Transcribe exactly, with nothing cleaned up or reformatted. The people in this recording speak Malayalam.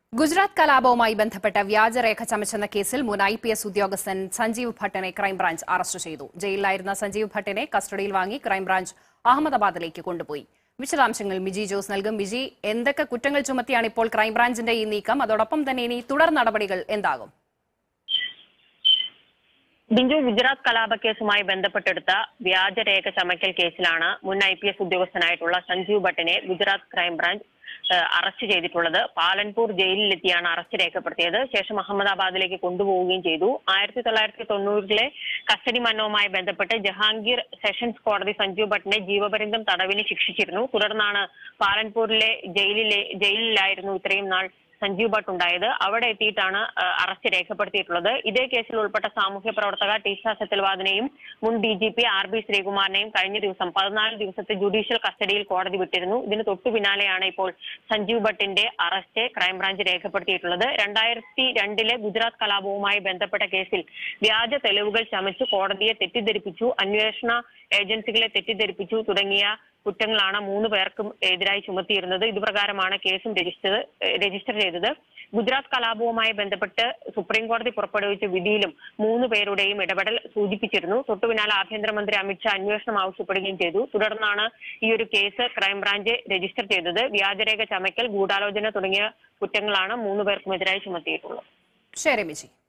ഗുജറാത്ത് കലാപവുമായി ബന്ധപ്പെട്ട വ്യാജരേഖ ചമച്ചെന്ന കേസിൽ മുൻ ഐ പി എസ് ഉദ്യോഗസ്ഥൻ സഞ്ജീവ് ഭട്ടിനെ ക്രൈംബ്രാഞ്ച് അറസ്റ്റ് ചെയ്തു. ജയിലിലായിരുന്ന സഞ്ജീവ് ഭട്ടിനെ കസ്റ്റഡിയിൽ വാങ്ങി ക്രൈംബ്രാഞ്ച് അഹമ്മദാബാദിലേക്ക് കൊണ്ടുപോയി. വിശദാംശങ്ങൾ മിജി ജോസ് നൽകും. മിജി, എന്തൊക്കെ കുറ്റങ്ങൾ ചുമത്തിയാണ് ഇപ്പോൾ ക്രൈംബ്രാഞ്ചിന്റെ ഈ നീക്കം? അതോടൊപ്പം തന്നെ ഇനി തുടർ നടപടികൾ എന്താകും? ബിഞ്ചു, ഗുജറാത്ത് കലാപക്കേസുമായി ബന്ധപ്പെട്ടെടുത്ത വ്യാജരേഖ ചമയ്ക്കൽ കേസിലാണ് മുൻ ഐ പി എസ് ഉദ്യോഗസ്ഥനായിട്ടുള്ള സഞ്ജീവ് ഭട്ടിനെ ഗുജറാത്ത് ക്രൈംബ്രാഞ്ച് അറസ്റ്റ് ചെയ്തിട്ടുള്ളത്. പാലൻപൂർ ജയിലിലെത്തിയാണ് അറസ്റ്റ് രേഖപ്പെടുത്തിയത്. ശേഷം അഹമ്മദാബാദിലേക്ക് കൊണ്ടുപോവുകയും ചെയ്തു. ആയിരത്തി തൊള്ളായിരത്തി തൊണ്ണൂറിലെ കസ്റ്റഡി മരണവുമായി ബന്ധപ്പെട്ട് ജഹാംഗീർ സെഷൻസ് കോടതി സഞ്ജീവ് ഭട്ടിനെ ജീവപര്യന്തം തടവിന് ശിക്ഷിച്ചിരുന്നു. തുടർന്നാണ് പാലൻപൂരിലെ ജയിലിലെ ജയിലിലായിരുന്നു ഇത്രയും നാൾ സഞ്ജീവ് ഭട്ട് ഉണ്ടായത്. അവിടെ എത്തിയിട്ടാണ് അറസ്റ്റ് രേഖപ്പെടുത്തിയിട്ടുള്ളത്. ഇതേ കേസിൽ ഉൾപ്പെട്ട സാമൂഹ്യ പ്രവർത്തക ടീസ സെത്തൽവാദിനെയും മുൻ D G P R B ശ്രീകുമാറിനെയും കഴിഞ്ഞ ദിവസം പതിനാല് ദിവസത്തെ ജുഡീഷ്യൽ കസ്റ്റഡിയിൽ കോടതി വിട്ടിരുന്നു. ഇതിന് തൊട്ടു പിന്നാലെയാണ് ഇപ്പോൾ സഞ്ജീവ് ഭട്ടിന്റെ അറസ്റ്റ് ക്രൈംബ്രാഞ്ച് രേഖപ്പെടുത്തിയിട്ടുള്ളത്. രണ്ടായിരത്തി രണ്ടിലെ ഗുജറാത്ത് കലാപവുമായി ബന്ധപ്പെട്ട കേസിൽ വ്യാജ തെളിവുകൾ ചമച്ച് കോടതിയെ തെറ്റിദ്ധരിപ്പിച്ചു, അന്വേഷണ ഏജൻസികളെ തെറ്റിദ്ധരിപ്പിച്ചു തുടങ്ങിയ കുറ്റങ്ങളാണ് മൂന്ന് പേർക്കും എതിരായി ചുമത്തിയിരുന്നത്. ഇതുപ്രകാരമാണ് കേസും രജിസ്റ്റർ രജിസ്റ്റർ ചെയ്തത്. ഗുജറാത്ത് കലാപവുമായി ബന്ധപ്പെട്ട് സുപ്രീം കോടതി പുറപ്പെടുവിച്ച വിധിയിലും മൂന്ന് പേരുടെയും ഇടപെടൽ സൂചിപ്പിച്ചിരുന്നു. തൊട്ടുപിന്നാലെ ആഭ്യന്തരമന്ത്രി അമിത്ഷാ അന്വേഷണം ആവശ്യപ്പെടുകയും ചെയ്തു. തുടർന്നാണ് ഈ ഒരു കേസ് ക്രൈംബ്രാഞ്ച് രജിസ്റ്റർ ചെയ്തത്. വ്യാജരേഖ ചമയ്ക്കൽ, ഗൂഢാലോചന തുടങ്ങിയ കുറ്റങ്ങളാണ് മൂന്ന് പേർക്കും എതിരായി ചുമത്തിയിട്ടുള്ളത്. ശരി മിജി.